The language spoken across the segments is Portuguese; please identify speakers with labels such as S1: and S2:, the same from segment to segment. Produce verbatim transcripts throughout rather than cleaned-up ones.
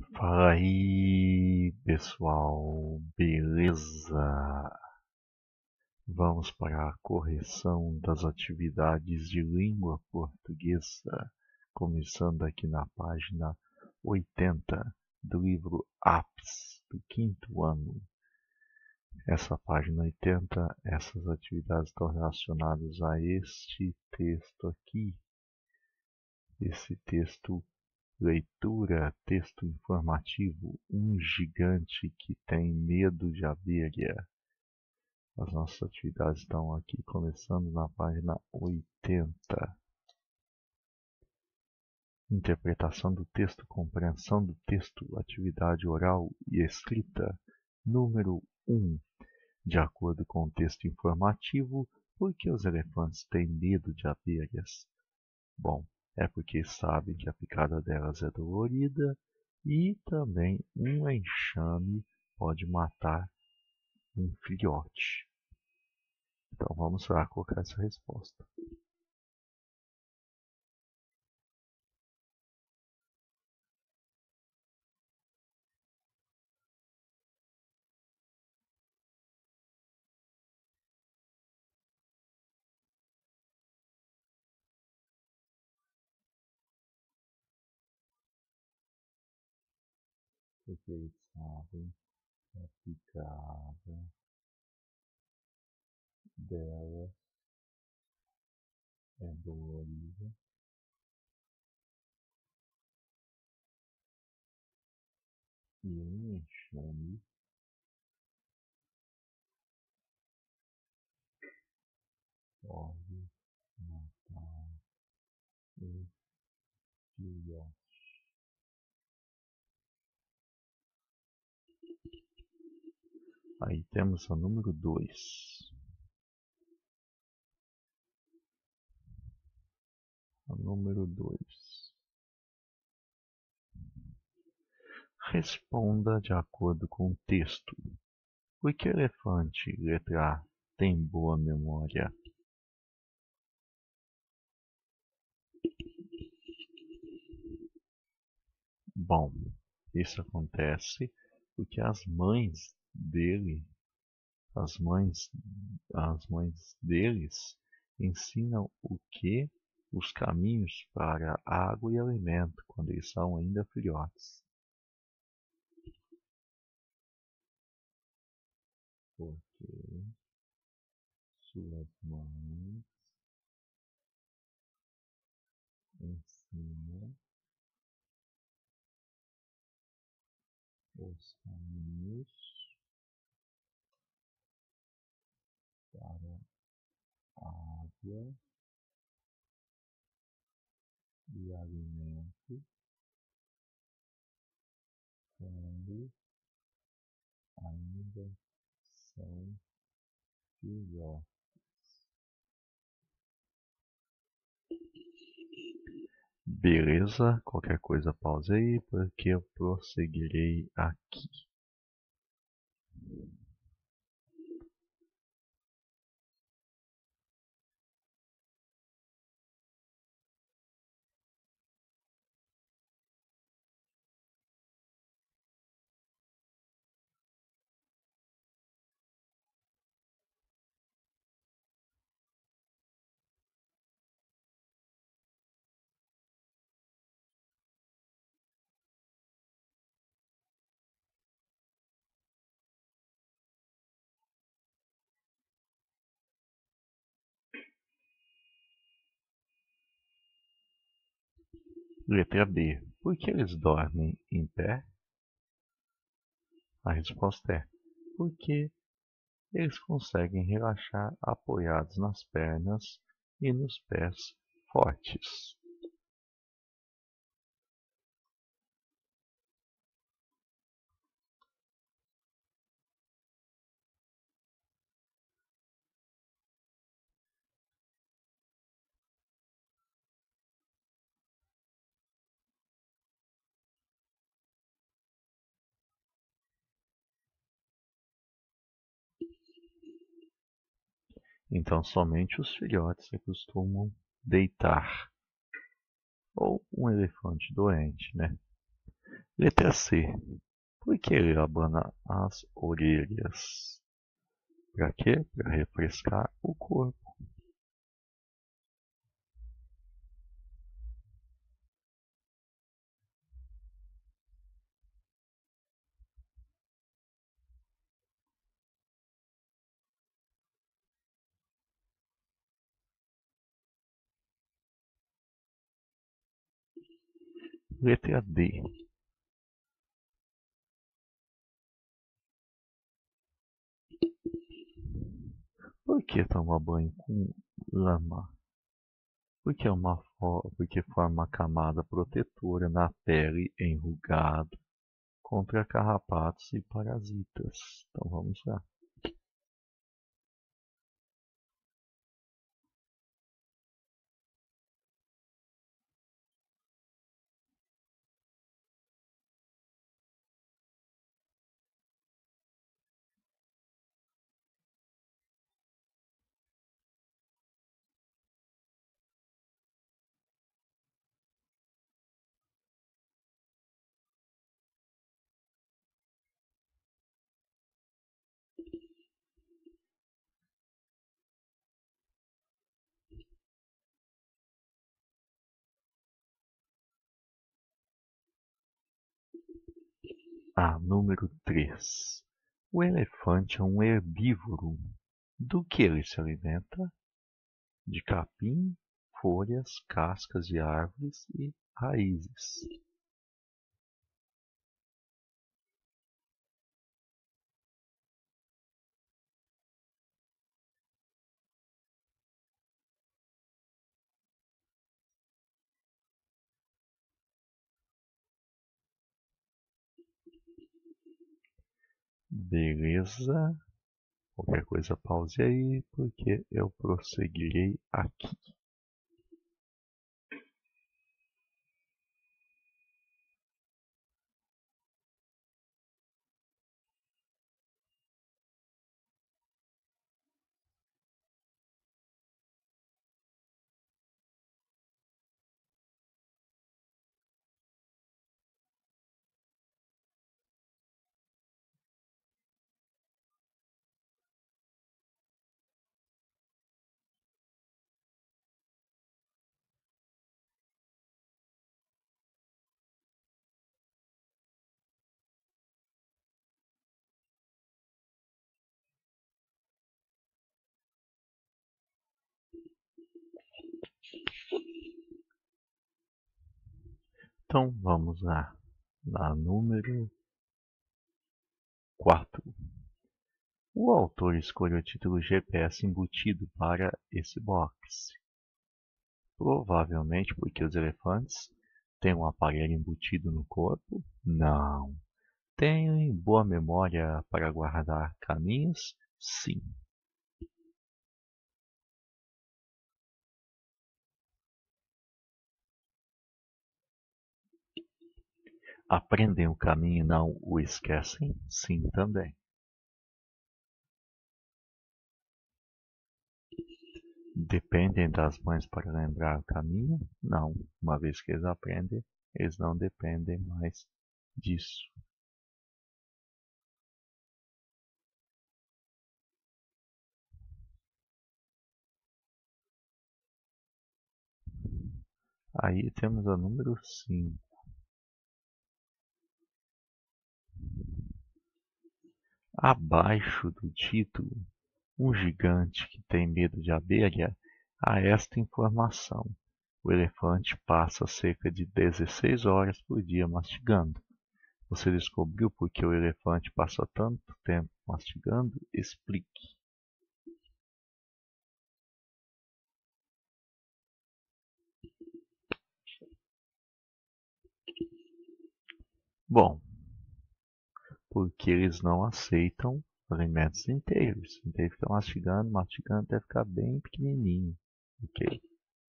S1: Fala aí, pessoal, beleza? Vamos para a correção das atividades de língua portuguesa, começando aqui na página oitenta do livro Apps do quinto ano. Essa página oitenta, essas atividades estão relacionadas a este texto aqui. Esse texto Leitura, texto informativo, um gigante que tem medo de abelha. As nossas atividades estão aqui começando na página oitenta. Interpretação do texto, compreensão do texto, atividade oral e escrita. Número um. De acordo com o texto informativo, por que os elefantes têm medo de abelhas? Bom, é porque sabem que a picada delas é dolorida e também um enxame pode matar um filhote. Então vamos lá colocar essa resposta. Porque eles sabem que a picada dela é dolorida e um enxame pode matar o filhote. Aí temos a número dois. A número dois. Responda de acordo com o texto. Por que elefante, letra A, tem boa memória? Bom, isso acontece porque as mães dele, as mães, as mães deles ensinam o que? Os caminhos para água e alimento quando eles são ainda filhotes. Porque suas mães ensinam os caminhos para água e alimento quando ainda são filhotes. Beleza? Qualquer coisa pause aí, porque eu prosseguirei aqui. Letra B. Por que eles dormem em pé? A resposta é porque eles conseguem relaxar apoiados nas pernas e nos pés fortes. Então somente os filhotes se costumam deitar. Ou um elefante doente, né? Letra C. Por que ele abana as orelhas? Para quê? Para refrescar o corpo. Letra D. Por que tomar banho com lama? Porque, é uma fo- porque forma uma camada protetora na pele enrugada contra carrapatos e parasitas. Então vamos lá. A número três. O elefante é um herbívoro. Do que ele se alimenta? De capim, folhas, cascas de árvores e raízes. Beleza? Qualquer coisa pause aí, porque eu prosseguirei aqui. Então vamos lá. Na número quatro. O autor escolheu o título G P S embutido para esse box. Provavelmente porque os elefantes têm um aparelho embutido no corpo? Não. Têm boa memória para guardar caminhos? Sim. Aprendem o caminho e não o esquecem? Sim, também. Dependem das mães para lembrar o caminho? Não. Uma vez que eles aprendem, eles não dependem mais disso. Aí temos a número cinco. Abaixo do título, um gigante que tem medo de abelha, há esta informação: o elefante passa cerca de dezesseis horas por dia mastigando. Você descobriu por que o elefante passa tanto tempo mastigando? Explique. Bom, porque eles não aceitam alimentos inteiros. Então ele fica mastigando, mastigando até ficar bem pequenininho. Ok?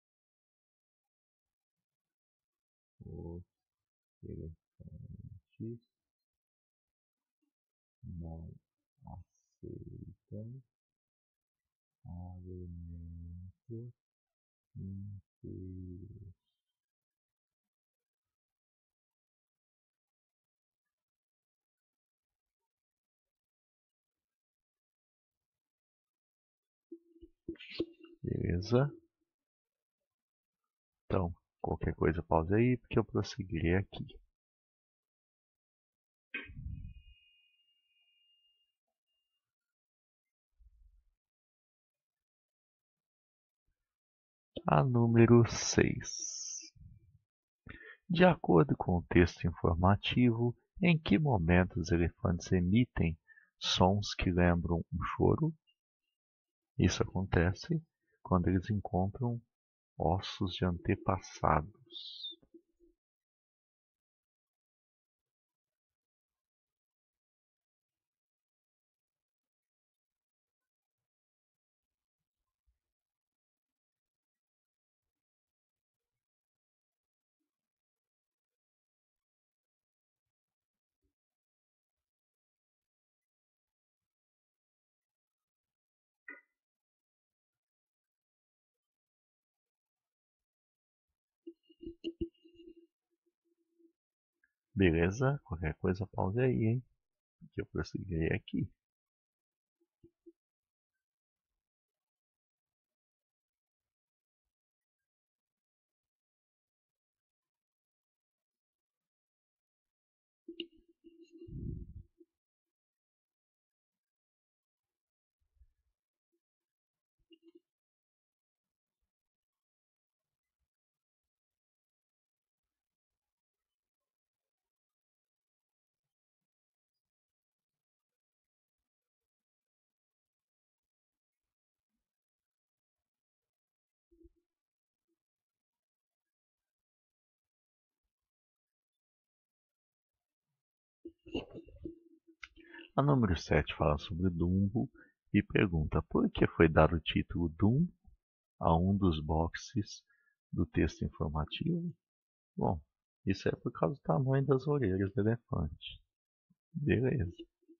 S1: Os elefantes não aceitam alimentos inteiros. Beleza? Então, qualquer coisa pause aí, porque eu prosseguirei aqui. A número seis. De acordo com o texto informativo, em que momento os elefantes emitem sons que lembram um choro? Isso acontece quando eles encontram ossos de antepassados. Beleza? Qualquer coisa pause aí, hein? Que eu prosseguirei aqui. A número sete fala sobre Dumbo e pergunta por que foi dado o título Dumbo a um dos boxes do texto informativo. Bom, isso é por causa do tamanho das orelhas do elefante. Beleza.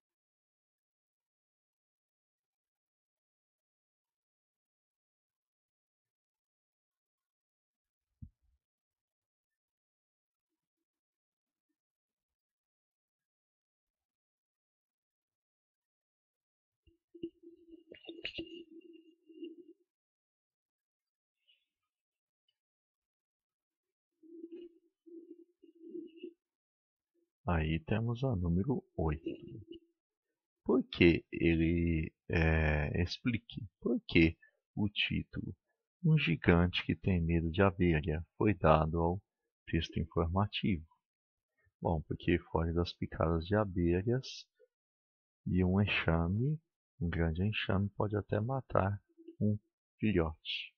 S1: Aí temos a número oito. Por que ele é, explique por que o título Um gigante que tem medo de abelha foi dado ao texto informativo. Bom, porque foge das picadas de abelhas e um enxame, um grande enxame, pode até matar um filhote.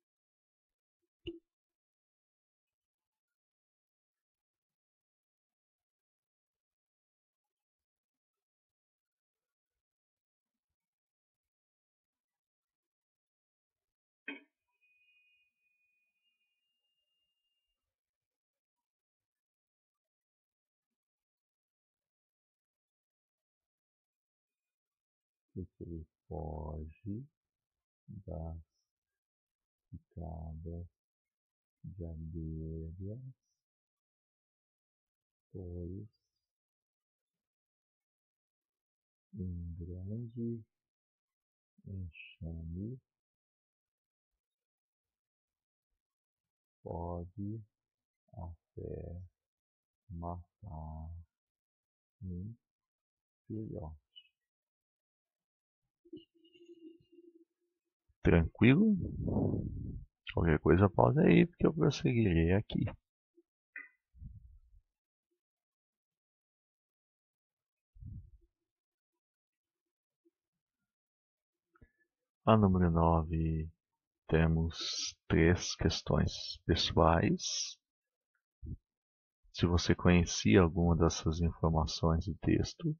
S1: Porque ele foge das picadas de abelhas, pois um grande enxame pode até matar um filhote. Tranquilo? Qualquer coisa pode aí, porque eu prosseguirei aqui. A número nove, temos três questões pessoais. Se você conhecia alguma dessas informações do texto,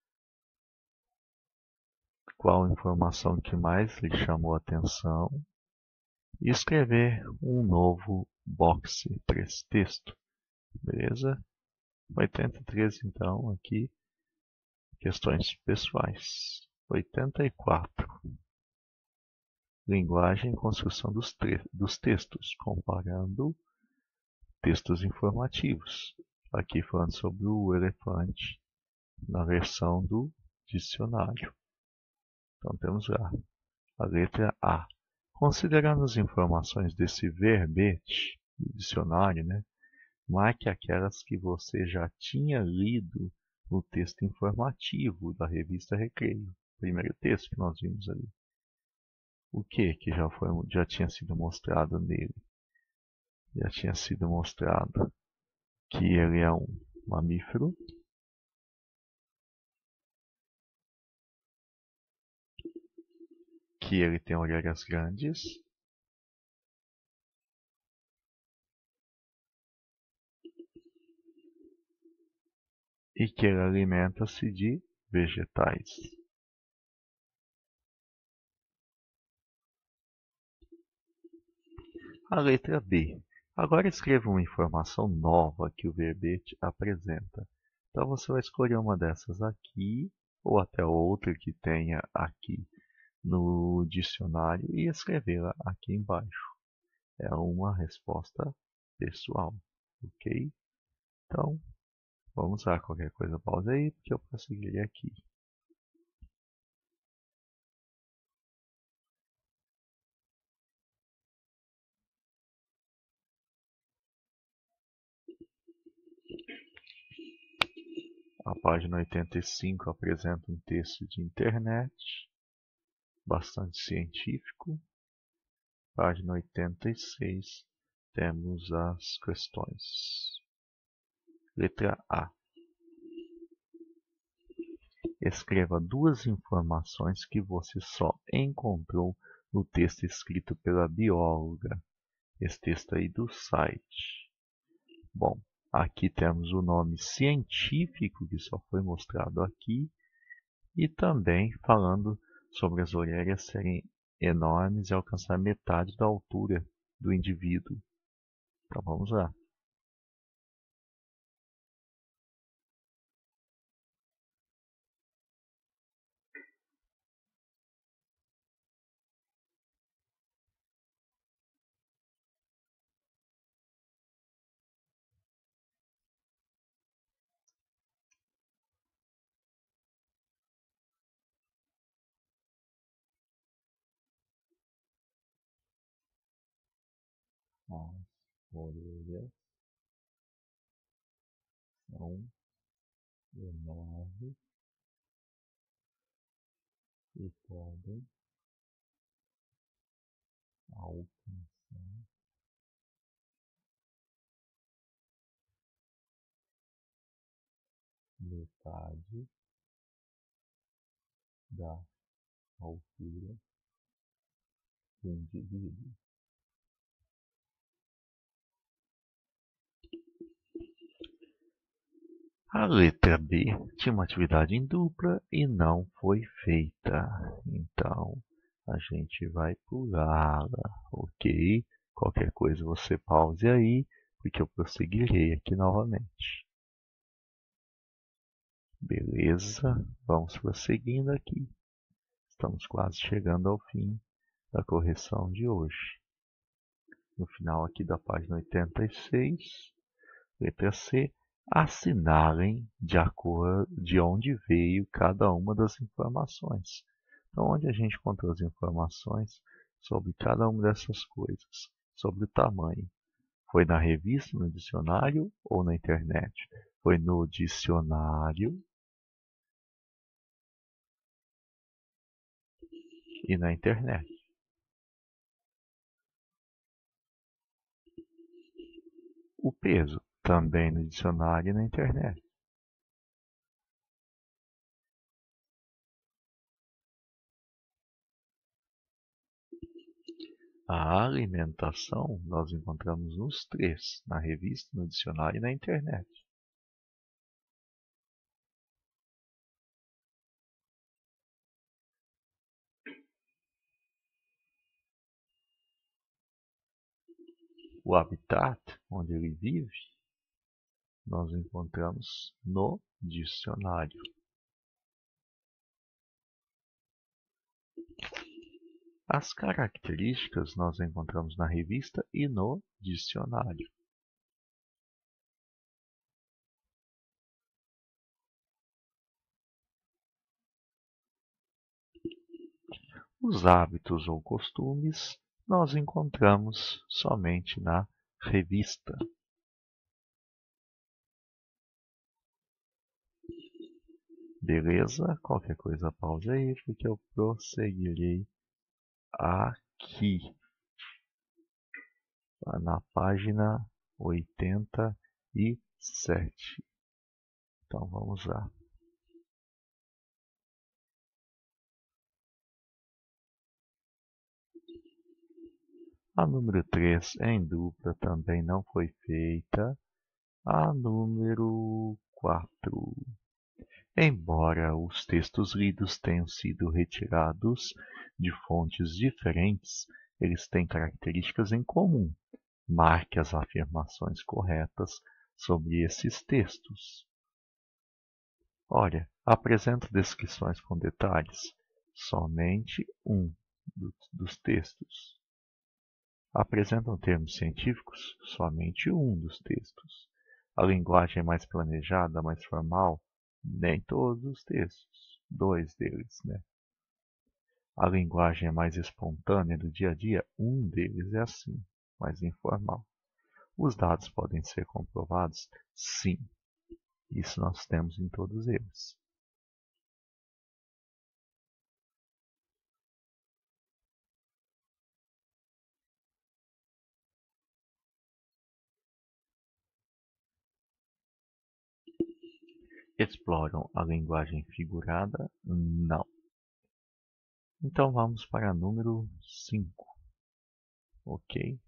S1: qual informação que mais lhe chamou a atenção, e escrever um novo boxe para esse texto. Beleza? oitenta e três, então, aqui, questões pessoais. oitenta e quatro. Linguagem e construção dos, dos textos, comparando textos informativos. Aqui falando sobre o elefante na versão do dicionário. Então temos lá a letra A. Considerando as informações desse verbete do dicionário, né, marque aquelas que você já tinha lido no texto informativo da revista Recreio. Primeiro texto que nós vimos ali. O que que já, foi, já tinha sido mostrado nele? Já tinha sido mostrado que ele é um mamífero, que ele tem orelhas grandes, e que ele alimenta-se de vegetais. A letra B. Agora escreva uma informação nova que o verbete apresenta. Então você vai escolher uma dessas aqui, ou até outra que tenha aqui no dicionário e escrevê-la aqui embaixo. É uma resposta pessoal, ok? Então, vamos lá, qualquer coisa pausa aí, porque eu prosseguirei aqui. A página oitenta e cinco apresenta um texto de internet, bastante científico. Página oitenta e seis, temos as questões. Letra A. Escreva duas informações que você só encontrou no texto escrito pela bióloga. Esse texto aí do site. Bom, aqui temos o nome científico que só foi mostrado aqui e também falando sobre as orelhas serem enormes e alcançar metade da altura do indivíduo. Então vamos lá. As orelhas são enormes e podem alcançar metade da altura do indivíduo. A letra B tinha uma atividade em dupla e não foi feita. Então, a gente vai pulá-la, ok? Qualquer coisa você pause aí, porque eu prosseguirei aqui novamente. Beleza? Vamos prosseguindo aqui. Estamos quase chegando ao fim da correção de hoje. No final aqui da página oitenta e seis, letra C, assinalem de acordo de onde veio cada uma das informações. Então, onde a gente encontrou as informações sobre cada uma dessas coisas, sobre o tamanho. Foi na revista, no dicionário ou na internet? Foi no dicionário e na internet. O peso, também no dicionário e na internet. A alimentação nós encontramos nos três, na revista, no dicionário e na internet. O habitat, onde ele vive, nós encontramos no dicionário. As características nós encontramos na revista e no dicionário. Os hábitos ou costumes nós encontramos somente na revista. Beleza? Qualquer coisa pausa aí, porque eu prosseguirei aqui, na página oitenta e sete. Então vamos lá. A número três em dupla também não foi feita. A número quatro. Embora os textos lidos tenham sido retirados de fontes diferentes, eles têm características em comum. Marque as afirmações corretas sobre esses textos. Olha, apresento descrições com detalhes. Somente um dos textos. Apresentam termos científicos? Somente um dos textos. A linguagem é mais planejada, mais formal? Nem todos os textos. Dois deles, né? A linguagem é mais espontânea do dia a dia? Um deles é assim, mais informal. Os dados podem ser comprovados? Sim. Isso nós temos em todos eles. Exploram a linguagem figurada? Não. Então vamos para número cinco. Ok?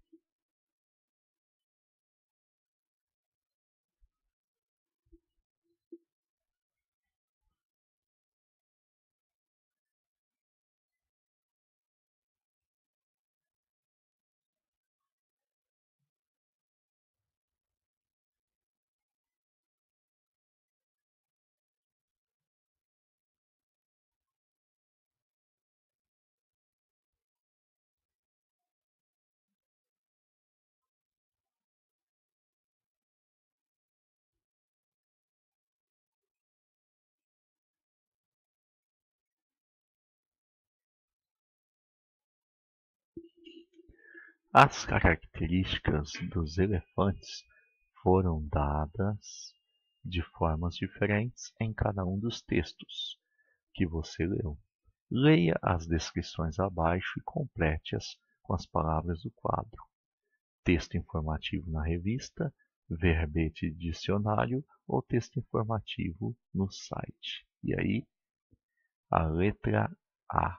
S1: As características dos elefantes foram dadas de formas diferentes em cada um dos textos que você leu. Leia as descrições abaixo e complete-as com as palavras do quadro. Texto informativo na revista, verbete de dicionário ou texto informativo no site. E aí, a letra A.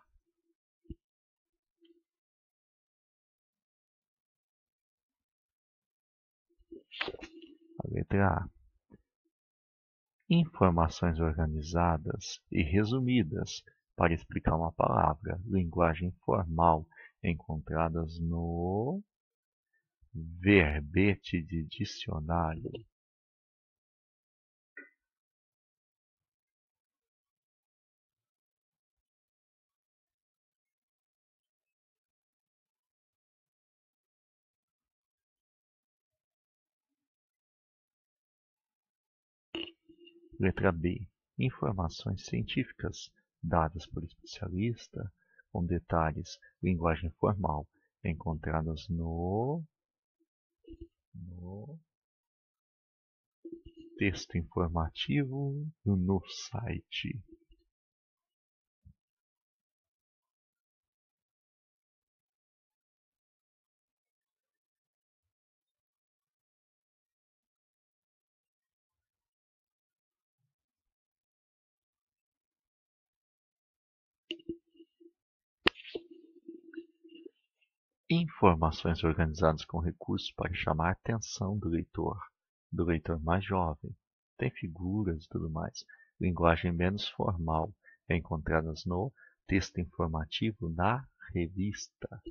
S1: A letra A. Informações organizadas e resumidas para explicar uma palavra. Linguagem formal encontradas no verbete de dicionário. Letra B. Informações científicas dadas por especialista com detalhes. Linguagem formal encontradas no, no texto informativo no site. Informações organizadas com recursos para chamar a atenção do leitor, do leitor mais jovem. Tem figuras e tudo mais. Linguagem menos formal, encontradas no texto informativo na revista.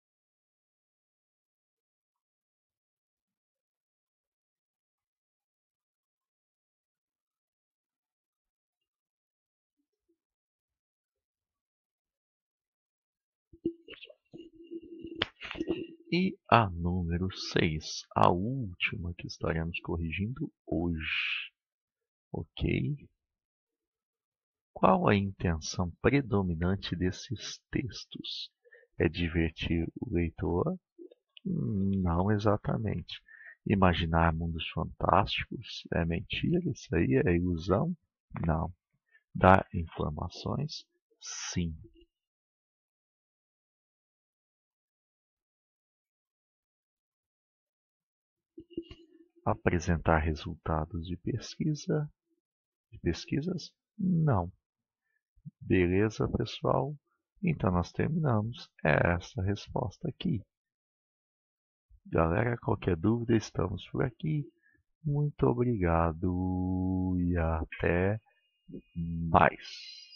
S1: E a número seis, a última que estaremos corrigindo hoje. Ok? Qual a intenção predominante desses textos? É divertir o leitor? Não exatamente. Imaginar mundos fantásticos? É mentira? Isso aí é ilusão? Não. Dar informações? Sim. Apresentar resultados de pesquisa? De pesquisas? Não. Beleza, pessoal? Então nós terminamos. É essa a resposta aqui. Galera, qualquer dúvida, estamos por aqui. Muito obrigado e até mais.